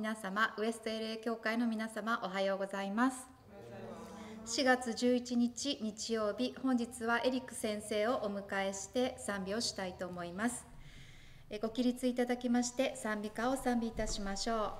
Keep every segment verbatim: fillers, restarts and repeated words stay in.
皆様、ウエスト エルエー 教会の皆様、おはようございます。しがつじゅういちにち日曜日、本日はエリック先生をお迎えして賛美をしたいと思います。ご起立いただきまして賛美歌を賛美いたしましょう。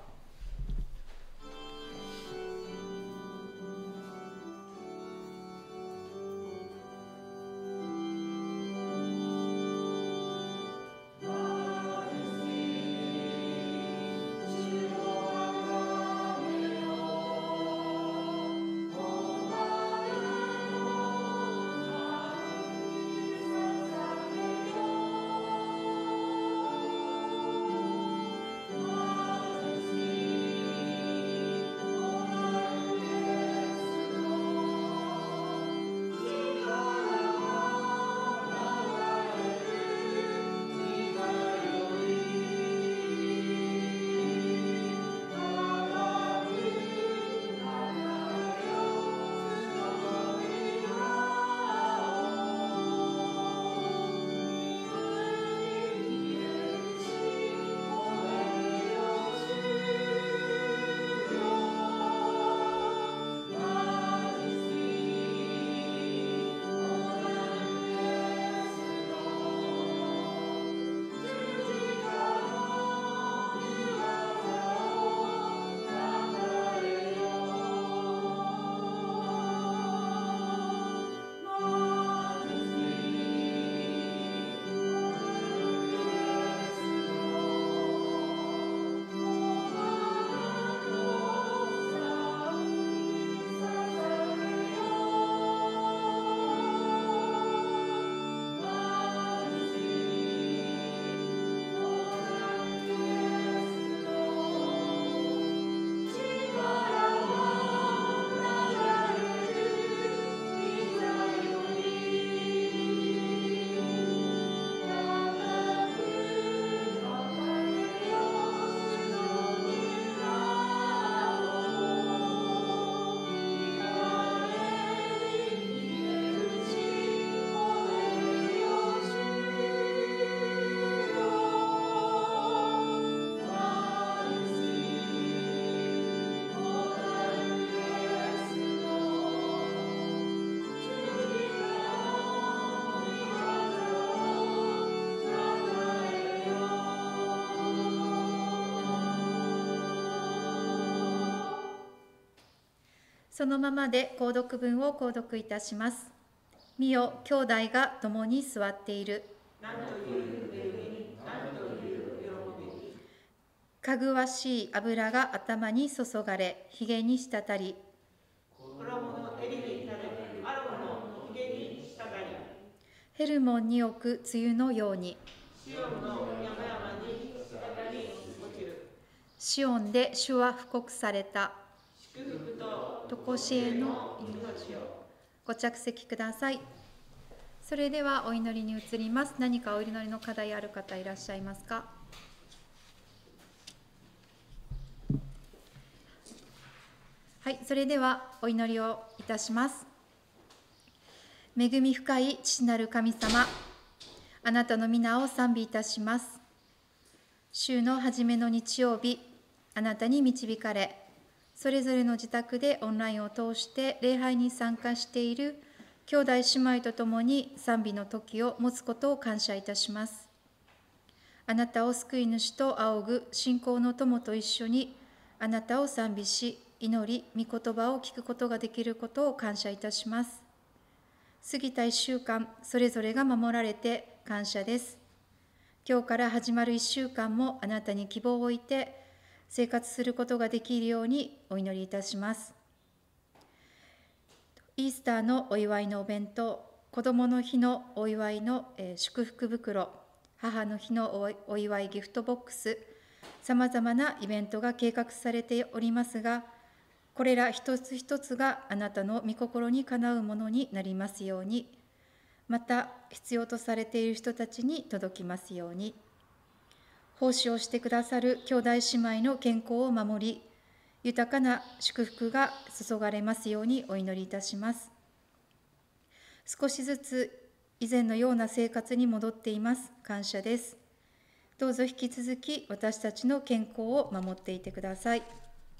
そのままで購読文を購読いたします。見よ、兄弟が共に座っている。なんという恵み、なんという喜び。かぐわしい油が頭に注がれ、ひげに滴り。衣の襟に垂れ、アロンのひげに滴り。ヘルモンに置く梅雨のように。シオンの山々に滴り落ちる。シオンで主は布告された。祝福ととこしえの命を。ご着席ください。それではお祈りに移ります。何かお祈りの課題ある方いらっしゃいますか。はい、それではお祈りをいたします。恵み深い父なる神様、あなたの皆を賛美いたします。週の初めの日曜日、あなたに導かれ、それぞれの自宅でオンラインを通して礼拝に参加している兄弟姉妹とともに賛美の時を持つことを感謝いたします。あなたを救い主と仰ぐ信仰の友と一緒にあなたを賛美し、祈り、御言葉を聞くことができることを感謝いたします。過ぎたいっしゅうかん、それぞれが守られて感謝です。今日から始まるいっしゅうかんもあなたに希望を置いて生活することができるようにお祈りいたします。イースターのお祝いのお弁当、子どもの日のお祝いの、えー、祝福袋、母の日の お, お祝いギフトボックス、さまざまなイベントが計画されておりますが、これら一つ一つがあなたの御心にかなうものになりますように、また必要とされている人たちに届きますように。奉仕をしてくださる兄弟姉妹の健康を守り、豊かな祝福が注がれますようにお祈りいたします。少しずつ以前のような生活に戻っています。感謝です。 どうぞ引き続き私たちの健康を守っていてください。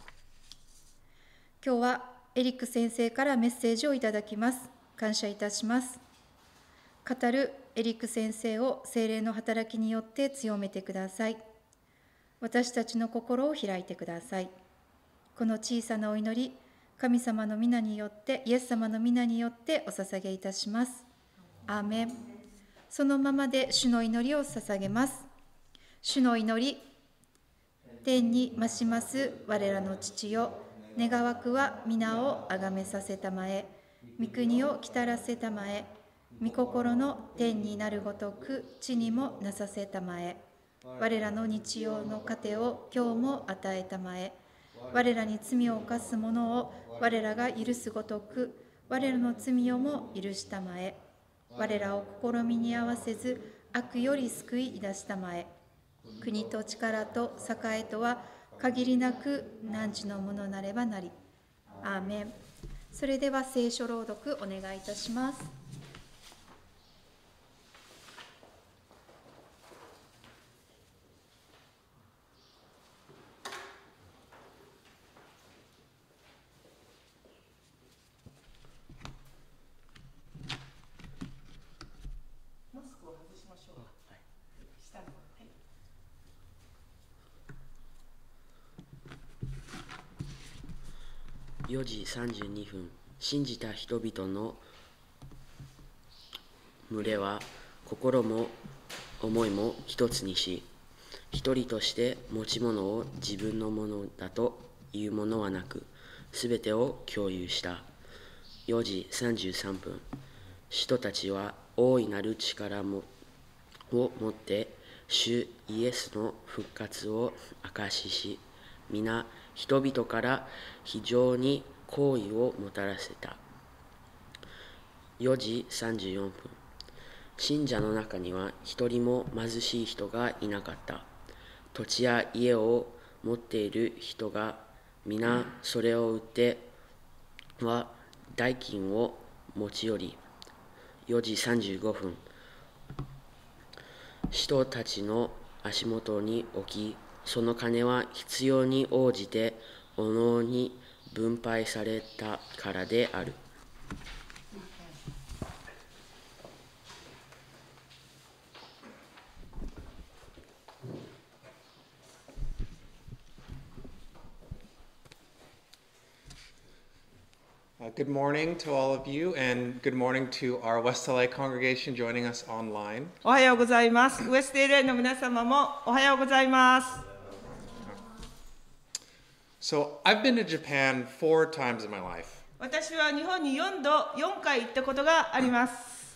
今日はエリック先生からメッセージをいただきます。感謝いたします。語るエリック先生を聖霊の働きによって強めてください。私たちの心を開いてください。この小さなお祈り、神様の皆によって、イエス様の皆によってお捧げいたします。アーメン。そのままで主の祈りを捧げます。主の祈り。天に増します我らの父よ、願わくは皆をあがめさせたまえ、御国を来たらせたまえ、御心の天になるごとく地にもなさせたまえ、我らの日曜の糧を今日も与えたまえ、我らに罪を犯す者を我らが許すごとく我らの罪をも許したまえ、我らを試みに合わせず悪より救い出したまえ、国と力と栄とは限りなく汝のものなればなり。アーメン。それでは聖書朗読お願いいたします。マスクを外しましょう。はい、下の方、はい。 よじさんじゅうにふん、信じた人々の群れは心も思いも一つにし、一人として持ち物を自分のものだというものはなく、すべてを共有した。よじさんじゅうさんぷん、使徒たちは大いなる力もをもって主イエスの復活を証しし、皆人々から非常に好意をもたらせた。よじさんじゅうよんぷん、信者の中には一人も貧しい人がいなかった。土地や家を持っている人が皆それを売っては代金を持ち寄り。よじさんじゅうごふん、使徒たちの足元に置き、その金は必要に応じておのおのに分配されたからである。 Uh, good morning to all of you, and good morning to our West L A congregation joining us online. おはようございます。ウエスト エルエー の皆様もおはようございます。 So, I've been to Japan four times in my life. 私は日本によんど、よんかい行ったことがあります。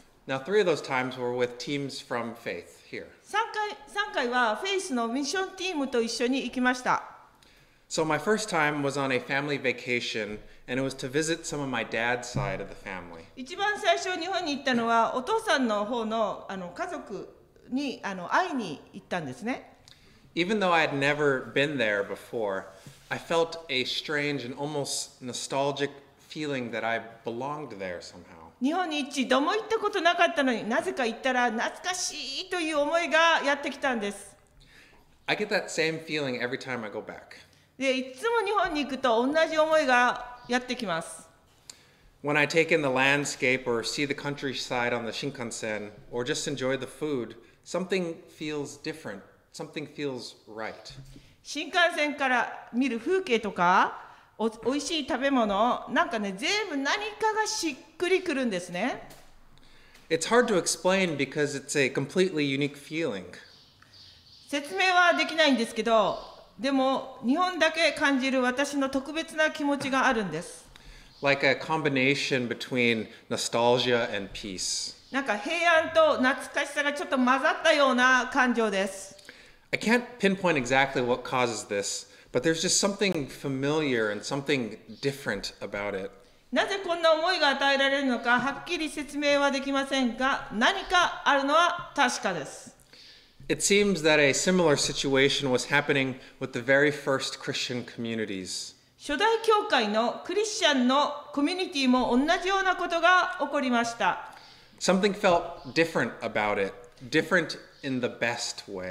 Now, three of those times were with teams from Faith here. さんかい、さんかいはフェイスのミッションチームと一緒に行きました。 So, my first time was on a family vacation, and it was to visit some of my dad's side of the family. 一番最初日本に行ったのはお父さんの方の、あの家族にあの会いに行ったんですね。 Even though I had never been there before, I felt a strange and almost nostalgic feeling that I belonged there somehow. 日本に一度も行ったことなかったのになぜか行ったら懐かしいという思いがやってきたんです。 I get that same feeling every time I go back. で、いつも日本に行くと同じ思いがやってきます。 When I take in the landscape or see the countryside on the Shinkansen or just enjoy the food, something feels different. Something feels right. 新幹線から見る風景とかお、おいしい食べ物、なんかね、全部何かがしっくりくるんですね。 It's hard to explain because it's a completely unique feeling. 説明はできないんですけど、でも日本だけ感じる私の特別な気持ちがあるんです。 Like a combination between nostalgia and peace. なんか平安と懐かしさがちょっと混ざったような感情です。 I can't pinpoint exactly what causes this, but there's just something familiar and something different about it. なぜこんな思いが与えられるのかはっきり説明はできませんが、何かあるのは確かです。 It seems that a similar situation was happening with the very first Christian communities. 初代教会のクリスチャンのコミュニティも同じようなことが起こりました。 Something felt different about it, different in the best way. ち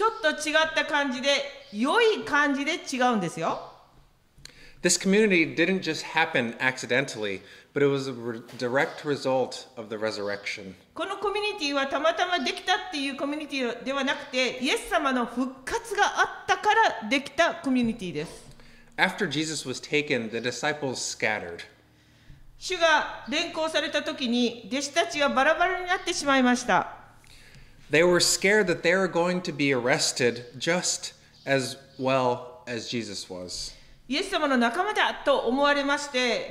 ちょっと違った感じで、良い感じで違うんですよ。 This community didn't just happen accidentally, but it was a re- direct result of the resurrection. このコミュニティはたまたまできたっていうコミュニティではなくて、イエス様の復活があったからできたコミュニティです。 After Jesus was taken, the disciples scattered. 主が連行された時に、弟子たちはバラバラになってしまいました。 They were scared that they were going to be arrested just as well as Jesus was. イエス様の仲間だと思われまして、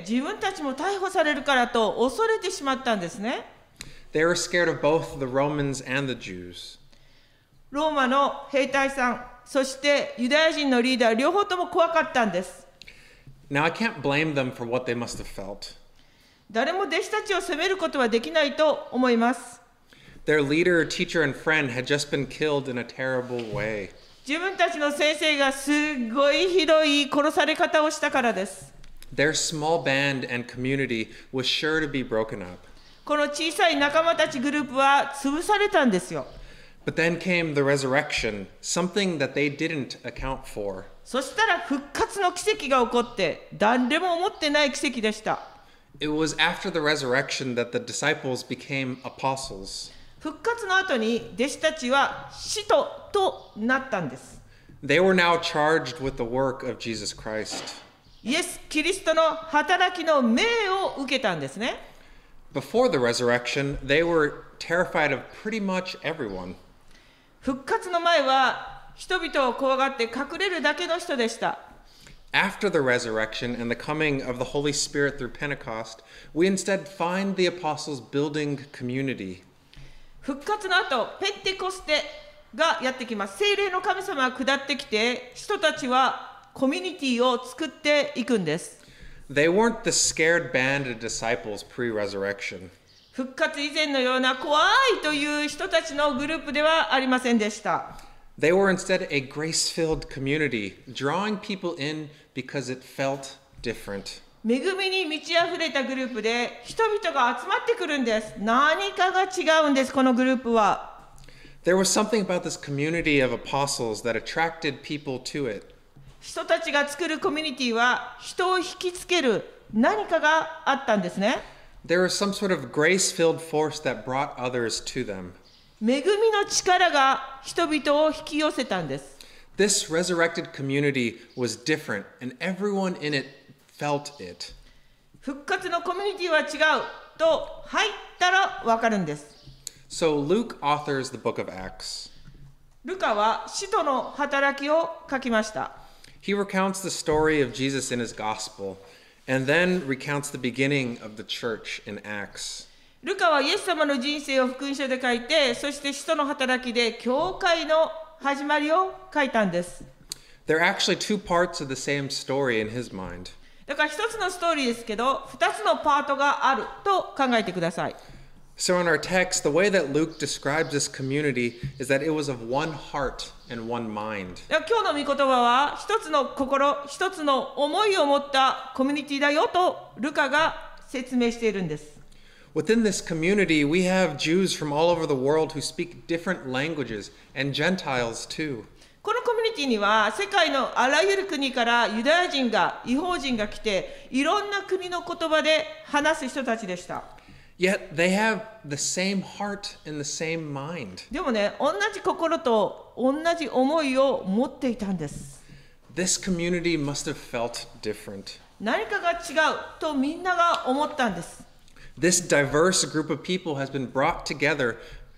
自分たちも逮捕されるからと恐れてしまったんですね。 They were scared of both the Romans and the Jews. ローマの兵隊さん、そしてユダヤ人のリーダー、両方とも怖かったんです。 Now, I can't blame them for what they must have felt. 誰も弟子たちを責めることはできないと思います。 Their leader, teacher, and friend had just been killed in a terrible way. 自分たちの先生がすごいひどい殺され方をしたからです。 Their small band and community was sure to be broken up. この小さい仲間たちグループは潰されたんですよ。 But then came the resurrection, something that they didn't account for. そしたら復活の奇跡が起こって、誰も思ってない奇跡でした。 It was after the resurrection that the disciples became apostles. 復活の後に弟子たちは使徒となったんです。 They were now charged with the work of Jesus Christ. イエス・キリストの働きの命を受けたんですね。 Before the resurrection, they were terrified of pretty much everyone. 復活の前は人々を怖がって隠れるだけの人でした。 After the resurrection and the coming of the Holy Spirit through Pentecost, we instead find the apostles building community. 復活の後、ペンテコステがやってきます。聖霊の神様が下ってきて、人たちはコミュニティを作っていくんです。 They weren't the scared band of disciples pre-resurrection. 復活以前のような怖いという人たちのグループではありませんでした。 They were instead a grace-filled community, drawing people in because it felt different. 恵みに満ち溢れたグループで人々が集まってくるんです。何かが違うんです、このグループは。 There was something about this community of apostles that attracted people to it. 人たちが作るコミュニティは人を引きつける何かがあったんですね。 There was some sort of grace-filled force that brought others to them. 恵みの力が人々を引き寄せたんです。 This resurrected community was different, and everyone in it felt it. 復活のコミュニティは違うと入ったら分かるんです。 So Luke authors the book of Acts. ルカは使徒の働きを書きました。 He recounts the story of Jesus in his gospel, and then recounts the beginning of the church in Acts. ルカはイエス様の人生を福音書で書いて、そして使徒の働きで教会の始まりを書いたんです。 There are actually two parts of the same story in his mind. だから一つのストーリーですけど、二つのパートがあると考えてください。 So in our text, the way that Luke describes this community is that it was of one heart and one mind. 今日の御言葉は一つの心、一つの思いを持ったコミュニティだよとルカが説明しているんです。 Within this community, we have Jews from all over the world who speak different languages, and Gentiles too. このコミュニティには世界のあらゆる国からユダヤ人が、異邦人が来て、いろんな国の言葉で話す人たちでした。 Yet they have the same heart and the same mind. でもね、同じ心と同じ思いを持っていたんです。 This community must have felt different. 何かが違うとみんなが思ったんです。 This diverse group of people has been brought together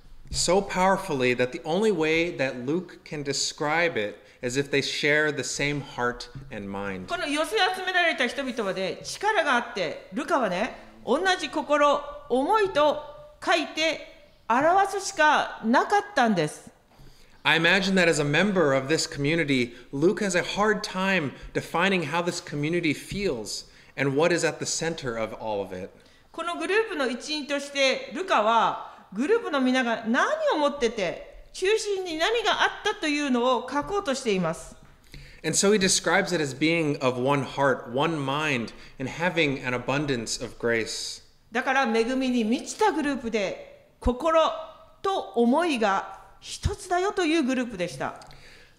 so powerfully that the only way that Luke can describe it is if they share the same heart and mind. この寄せ集められた人々はね、力があって、ルカはね、同じ心、思いと書いて表すしかなかったんです。 I imagine that as a member of this community, Luke has a hard time defining how this community feels and what is at the center of all of it. このグループの一員としてルカはグループの皆が何を持ってて中心に何があったというのを書こうとしています。 And so he describes it as being of one heart, one mind, and having an abundance of grace. だから恵みに満ちたグループで心と思いが一つだよというグループでした。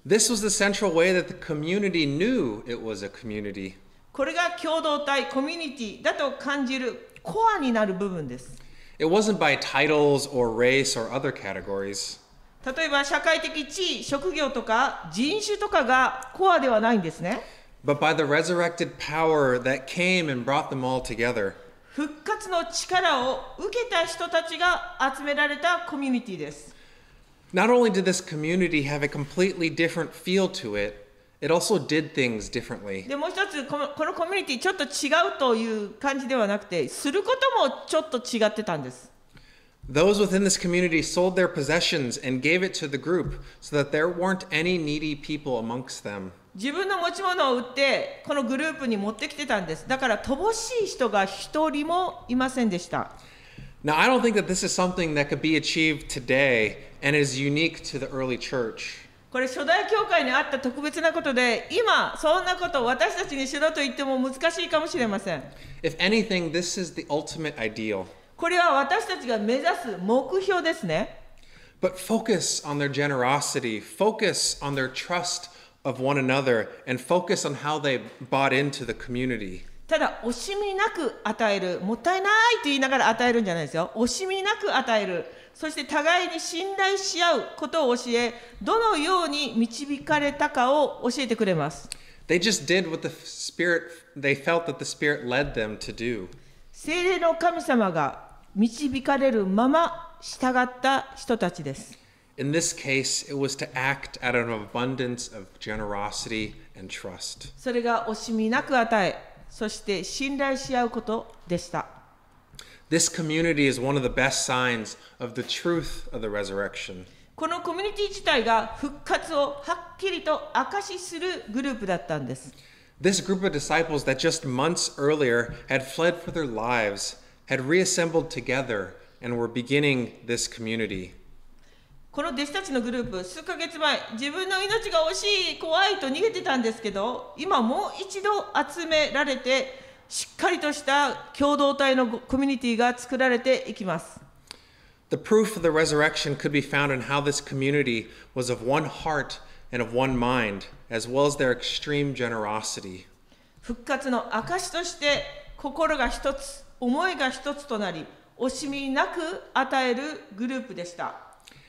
This was the central way that the community knew it was a community. これが共同体、コミュニティだと感じるコアになる部分です。 It wasn't by titles or race or other categories. 例えば社会的地位、職業とか人種とかがコアではないんですね。 But by the resurrected power that came and brought them all together. 復活の力を受けた人たちが集められたコミュニティです。 Not only did this community have a completely different feel to it, it also did things differently. でもう一つこの、このコミュニティちょっと違うという感じではなくて、することもちょっと違ってたんです。 Those within this community sold their possessions and gave it to the group so that there weren't any needy people amongst them. 自分の持ち物を売ってこのグループに持ってきてたんです。だから乏しい人が一人もいませんでした。 Now, I don't think that this is something that could be achieved today and is unique to the early church. これ初代教会にあった特別なことで、今そんなことを私たちにしろと言っても難しいかもしれません。 If anything, this is the ultimate ideal. これは私たちが目指す目標ですね。 But focus on their generosity, focus on their trust of one another, and focus on how they bought into the community. ただ惜しみなく与える、もったいないと言いながら与えるんじゃないですよ。惜しみなく与える、そして互いに信頼し合うことを教え、どのように導かれたかを教えてくれます。 They just did what the Spirit, they felt that the Spirit led them to do. 聖霊の神様が導かれるまま従った人たちです。 In this case, it was to act out of an abundance of generosity and trust. それが惜しみなく与え、そして信頼し合うことでした。 This community is one of the best signs of the truth of the resurrection. このコミュニティ自体が復活をはっきりと証しするグループだったんです。 This group of disciples that just months earlier had fled for their lives had reassembled together and were beginning this community. この弟子たちのグループ、数ヶ月前、自分の命が惜しい、怖いと逃げてたんですけど、今もう一度集められて、しっかりとした共同体のコミュニティが作られていきます。 The proof of the resurrection could be found in how this community was of one heart and of one mind, as well as their extreme generosity. 復活の証として、心が一つ、思いが一つとなり、惜しみなく与えるグループでした。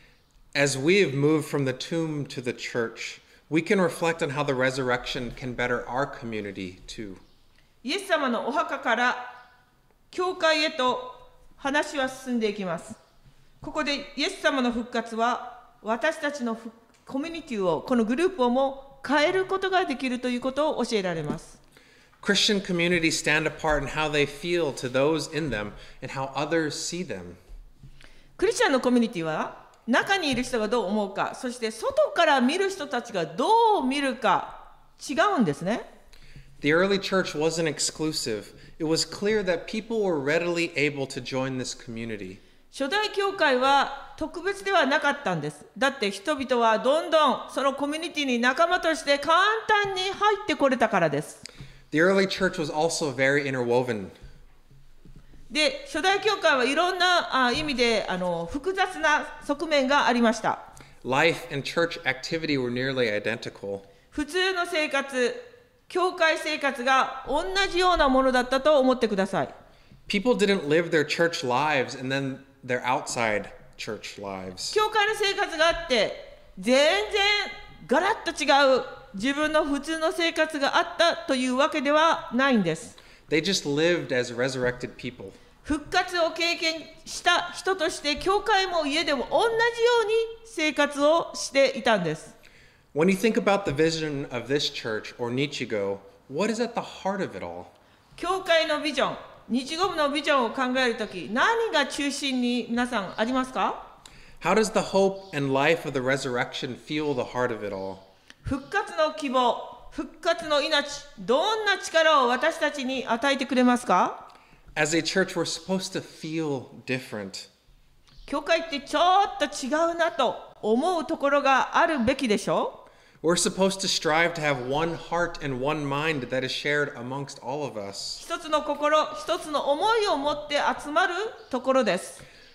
As we have moved from the tomb to the church, we can reflect on how the resurrection can better our community too. イエス様のお墓から教会へと話は進んでいきます。ここでイエス様の復活は私たちのコミュニティを、このグループをも変えることができるということを教えられます。 Christian communities stand apart in how they feel to those in them and how others see them. クリスチャンのコミュニティは中にいる人がどう思うか、そして外から見る人たちがどう見るか違うんですね。 The early church wasn't exclusive. It was clear that people were readily able to join this community. 初代教会は特別ではなかったんです。だって人々はどんどんそのコミュニティに仲間として簡単に入ってこれたからです。 The early church was also very interwoven. で、初代教会はいろんなあ意味であの複雑な側面がありました。 Life and church activity were nearly identical. 普通の生活、教会生活が同じようなものだったと思ってください。 People didn't live their church lives and then their outside church lives. 教会の生活があって、全然ガラッと違う自分の普通の生活があったというわけではないんです。 They just lived as resurrected people. 復活を経験した人として、教会も家でも同じように生活をしていたんです。 When you think about the vision of this church or Nichigo, what is at the heart of it all? 教会のビジョン、日語部のビジョンを考えるとき、何が中心に皆さんありますか？ How does the hope and life of the resurrection fuel the heart of it all? 復活の希望、復活の命、どんな力を私たちに与えてくれますか？ As a church, we're supposed to feel different. 教会ってちょっと違うなと思うところがあるべきでしょ？ We're supposed to strive to have one heart and one mind that is shared amongst all of us. 一つの心、一つの思いを持って集まるところです。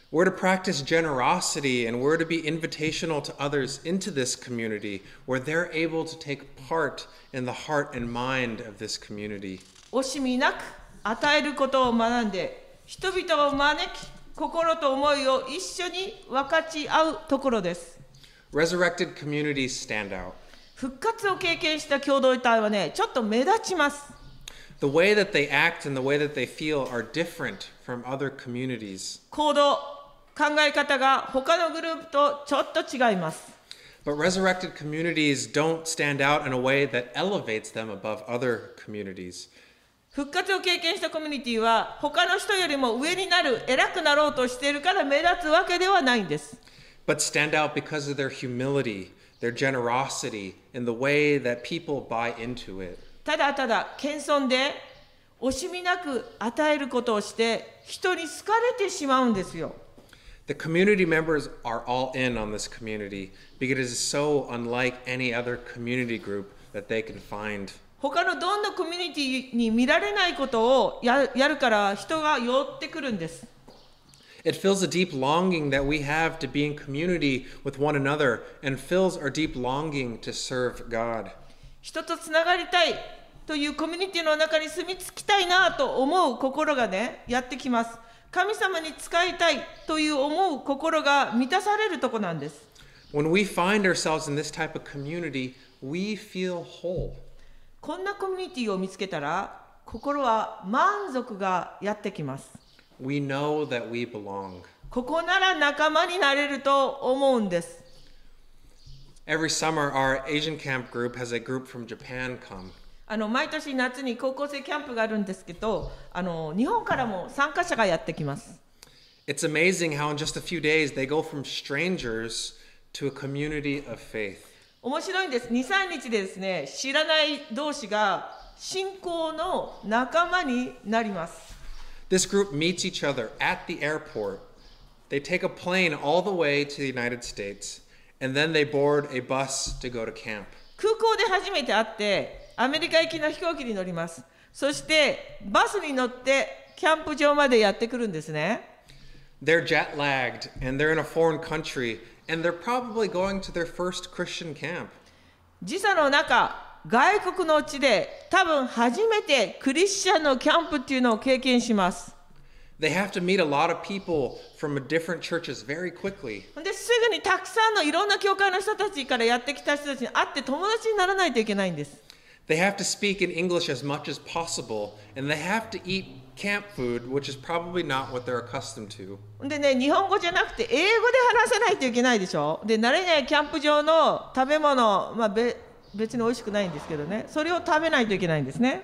We're to practice generosity and we're to be invitational to others into this community where they're able to take part in the heart and mind of this community. 惜しみなく与えることを学んで、人々を招き、心と思いを一緒に分かち合うところです。 Resurrected communities stand out. 復活を経験した共同体はね、ちょっと目立ちます。 The way that they act and the way that they feel are different from other communities. 行動、考え方が他のグループとちょっと違います。 But resurrected communities don't stand out in a way that elevates them above other communities. 復活を経験したコミュニティは他の人よりも上になる、偉くなろうとしているから目立つわけではないんです。 But stand out because of their humility, their generosity, and the way that people buy into it. ただただ謙遜で惜しみなく与えることをして人に好かれてしまうんですよ。 The community members are all in on this community because it is so unlike any other community group that they can find. 他のどんなコミュニティに見られないことを や, やるから人が寄ってくるんです。 It fills a deep longing that we have to be in community with one another and fills our deep longing to serve God. 人とつながりたいというコミュニティの中に住み着きたいなと思う心がね、やってきます。神様に仕えたいという思う心が満たされるとこなんです。 When we find ourselves in this type of community, we feel whole. こんなコミュニティを見つけたら、心は満足がやってきます。 We know that we belong. ここなら仲間になれると思うんです。 Every summer, our Asian camp group has a group from Japan come. あの毎年夏に高校生キャンプがあるんですけど、あの日本からも参加者がやってきます。 It's amazing how in just a few days they go from strangers to a community of faith. 面白いんです。に、さんにちでですね、知らない同士が信仰の仲間になります。 This group meets each other at the airport. They take a plane all the way to the United States, and then they board a bus to go to camp. 空港で初めて会って、アメリカ行きの飛行機に乗ります。そしてバスに乗ってキャンプ場までやってくるんですね。 They're jet lagged and they're in a foreign country and they're probably going to their first Christian camp. 時差の中、外国の地で多分初めてクリスチャンのキャンプっていうのを経験します。 They have to meet a lot of people from different churches very quickly. ですぐにたくさんのいろんな教会の人たちからやってきた人たちに会って友達にならないといけないんです。 They have to speak in English as much as possible, and they have to eat camp food, which is probably not what they're accustomed to. でね、日本語じゃなくて英語で話さないといけないでしょ。で、慣れないキャンプ場の食べ物、まあ、べ別に美味しくないんですけどね、それを食べないといけないんですね。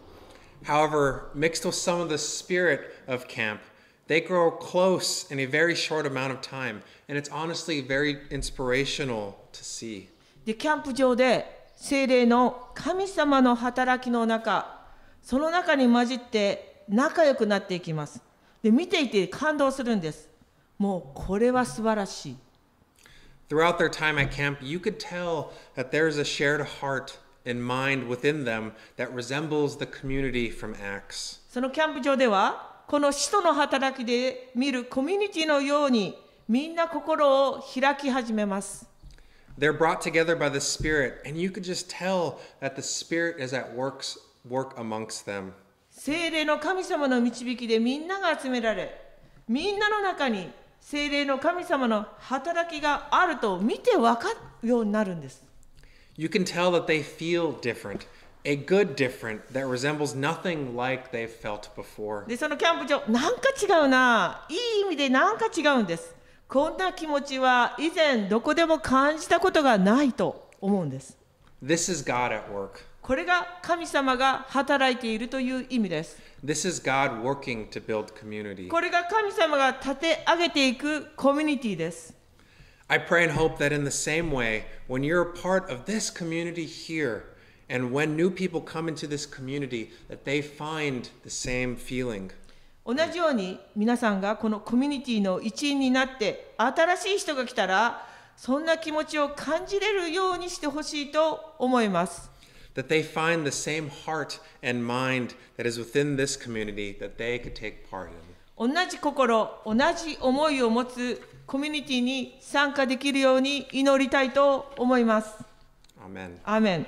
However, mixed with some of the spirit of camp, they grow close in a very short amount of time, and it's honestly very inspirational to see. で、キャンプ場で聖霊の神様の働きの中、その中に混じって仲良くなっていきます。で、見ていて感動するんです。もうこれは素晴らしい。 Throughout their time at camp, you could tell that there's a shared heart and mind within them that resembles the community from Acts. そのキャンプ場では、この使徒の働きで見るコミュニティのように、みんな心を開き始めます。 They're brought together by the Spirit, and you could just tell that the Spirit is at works, work amongst them. 聖霊の神様の導きでみんなが集められ、みんなの中に聖霊の神様の働きがあると見て分かるようになるんです。 You can tell that they feel different, a good different that resembles nothing like they've felt before. で、そのキャンプ場、なんか違うな、いい意味でなんか違うんです。こんな気持ちは以前どこでも感じたことがないと思うんです。 This is God at work. これが神様が働いているという意味です。 This is God working to build community. これが神様が立て上げていくコミュニティです。 I pray and hope that in the same way, when you're a part of this community here, and when new people come into this community, that they find the same feeling. 同じように皆さんがこのコミュニティの一員になって新しい人が来たらそんな気持ちを感じれるようにしてほしいと思います。 That they find the same heart and mind that is within this community that they could take part in. 同じ心、同じ思いを持つコミュニティに参加できるように祈りたいと思います。 アーメン。 アーメン。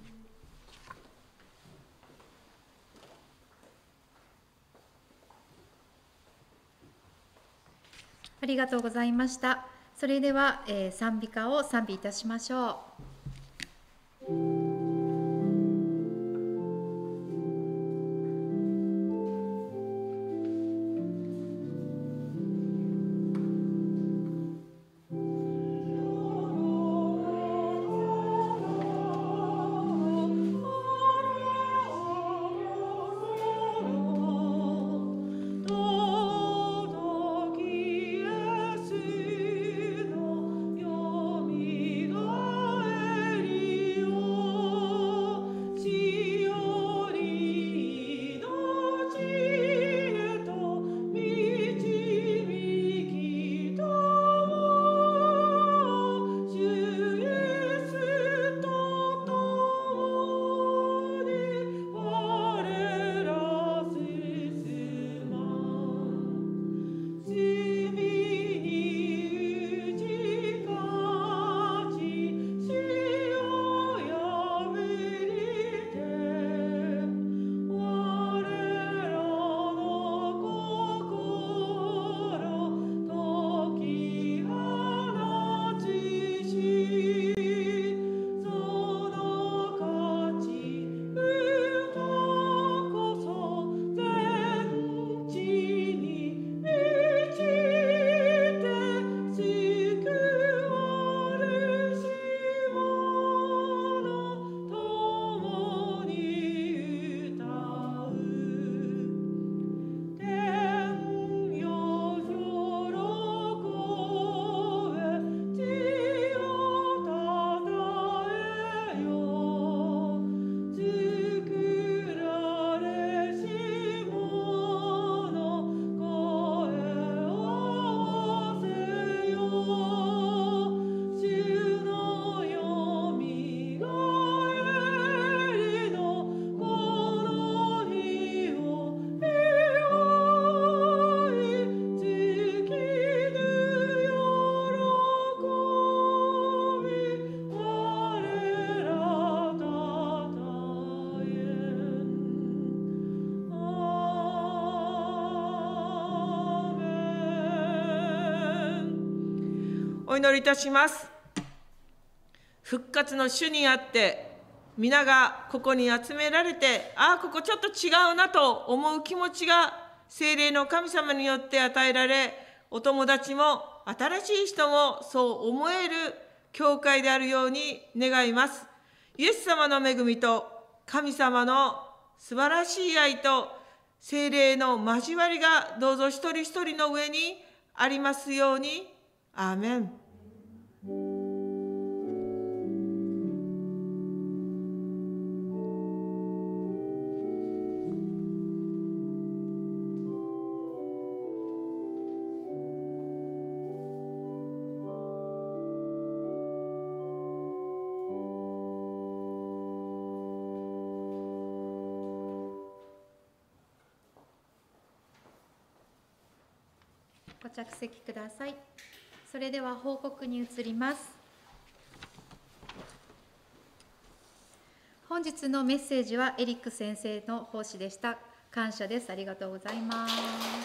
ありがとうございました。それでは、えー、賛美歌を賛美いたしましょう。 お祈りいたします。復活の主にあって皆がここに集められて、ああここちょっと違うなと思う気持ちが聖霊の神様によって与えられ、お友達も新しい人もそう思える教会であるように願います。イエス様の恵みと神様の素晴らしい愛と聖霊の交わりがどうぞ一人一人の上にありますように。アーメン。 ご着席ください。それでは報告に移ります。本日のメッセージはエリック先生の奉仕でした。感謝です。ありがとうございます。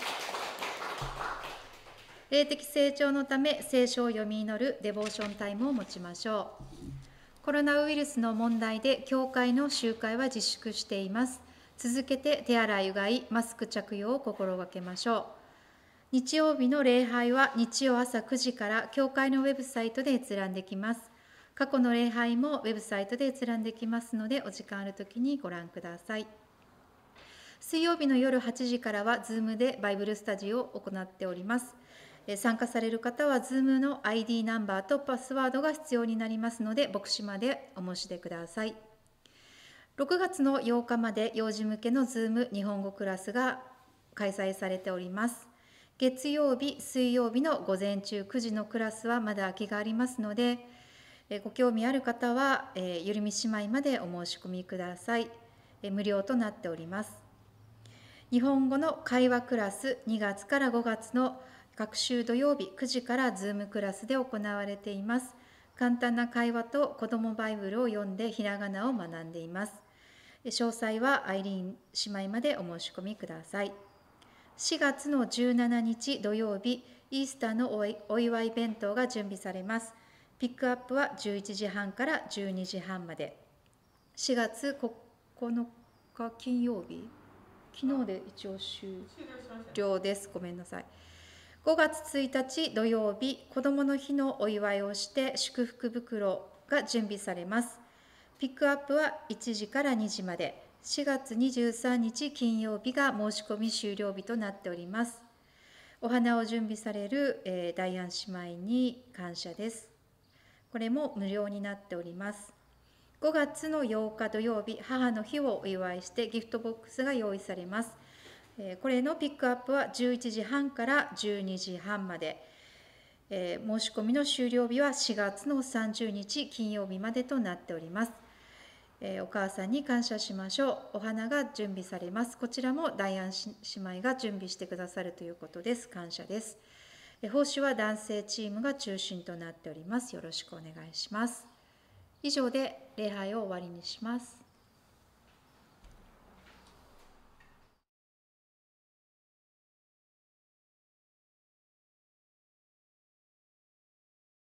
霊的成長のため聖書を読み祈るデボーションタイムを持ちましょう。コロナウイルスの問題で教会の集会は自粛しています。続けて手洗い、うがい、マスク着用を心がけましょう。日曜日の礼拝は日曜朝くじから教会のウェブサイトで閲覧できます。過去の礼拝もウェブサイトで閲覧できますので、お時間あるときにご覧ください。水曜日の夜はちじからは Zoom でバイブルスタジオを行っております。参加される方は Zoom の アイディー ナンバーとパスワードが必要になりますので、牧師までお申し出ください。ろくがつのようかまで幼児向けの Zoom 日本語クラスが開催されております。月曜日、水曜日の午前中くじのクラスはまだ空きがありますので、ご興味ある方は、えー、ゆるみ姉妹までお申し込みください。えー、無料となっております。 日本語の会話クラス、にがつからごがつの各週土曜日くじからズームクラスで行われています。簡単な会話と子どもバイブルを読んでひらがなを学んでいます。詳細はアイリーン姉妹までお申し込みください。しがつのじゅうしちにち土曜日、イースターのお祝い弁当が準備されます。ピックアップはじゅういちじはんからじゅうにじはんまで。しがつここのか金曜日、昨日で一応終了です。ごめんなさい。ごがつついたち土曜日、子どもの日のお祝いをして祝福袋が準備されます。ピックアップはいちじからにじまで。しがつにじゅうさんにち金曜日が申し込み終了日となっております。お花を準備される、えー、ダイアン姉妹に感謝です。これも無料になっております。ごがつのようか土曜日、母の日をお祝いしてギフトボックスが用意されます。これのピックアップはじゅういちじはんからじゅうにじはんまで。えー、申し込みの終了日はしがつのさんじゅうにち金曜日までとなっております。えー、お母さんに感謝しましょう。お花が準備されます。こちらもダイアン姉妹が準備してくださるということです。感謝です。えー、奉仕は男性チームが中心となっております。よろしくお願いします。以上で礼拝を終わりにします。